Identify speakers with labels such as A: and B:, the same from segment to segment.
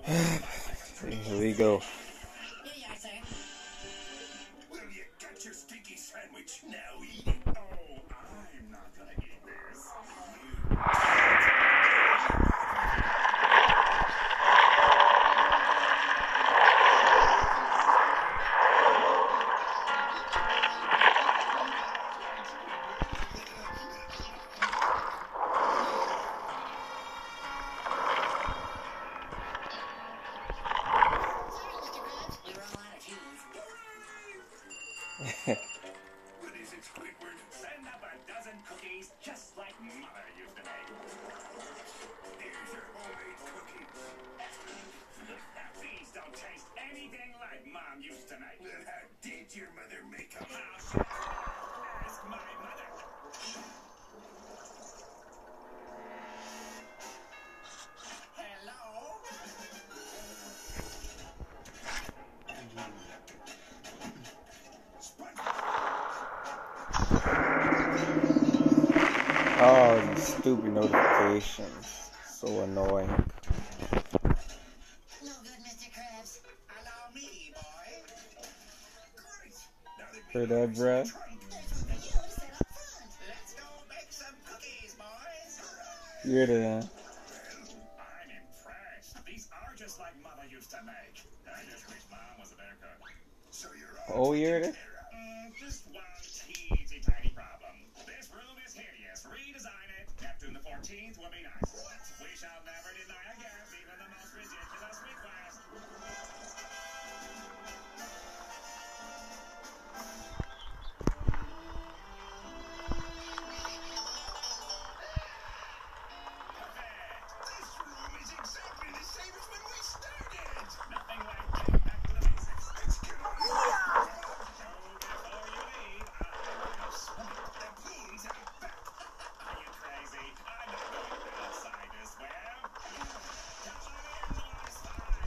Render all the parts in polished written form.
A: Here we go.
B: Will you get your stinky sandwich? Now eat it. Oh, I'm not gonna eat this. What is it, Squidward? Send up a dozen cookies just like Mother used to make. Here's your homemade cookies. These don't taste anything like Mom used to make. Then how did your mother make them? Ask my mother.
A: Oh, these stupid notifications. So annoying.
C: No good, Mr. Krabs.
B: Allow me, boy. Great.
A: Heard that, bruh?
C: That's what you said up front.
B: Let's go make some cookies, boys.
A: You're the
B: I'm impressed. These are just like Mother used to make. I just wish Mom was a better cook. So you're all
A: you're the
B: just one teensy tiny problem. This room is hideous. Redesign it. Neptune the 14th will be nice. We shall never deny a guest, even the most ridiculous request. This room is exactly the same as when we started. Nothing like getting back to the basics. Let's get on it. Before you leave, I'll sweep the poons out back. Are you crazy? I'm not going outside this web. Come on in, my spy.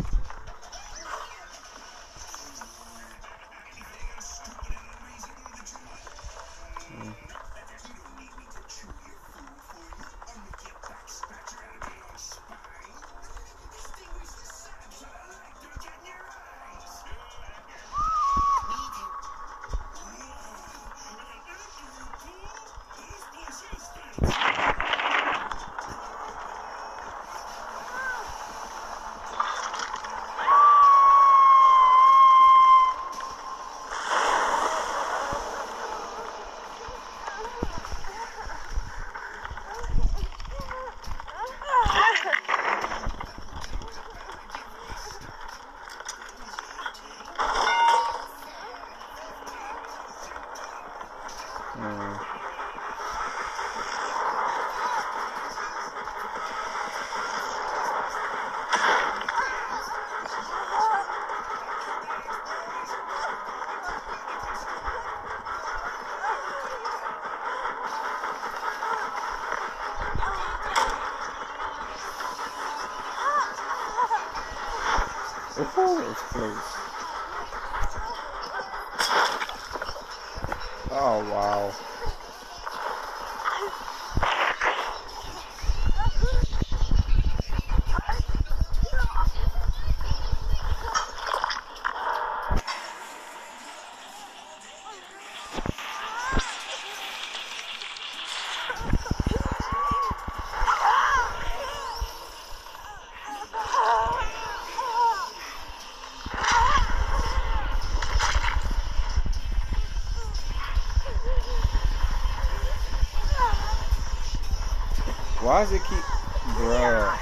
B: Anything as stupid and unreasonable that you want? You don't need me to chew your food for you or make your back scratcher out of your own spine. Distinguish the signs that I like to get in your eyes.
C: Me too.
B: This place is fancy.
A: Before this place. Oh wow. Why does it keep, bruh?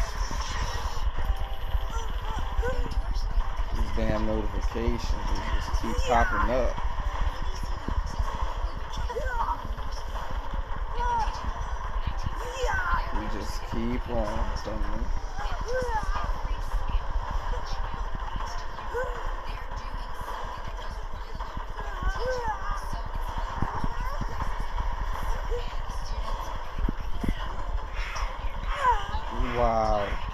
A: These damn notifications just keep popping up. You just keep on something. Wow.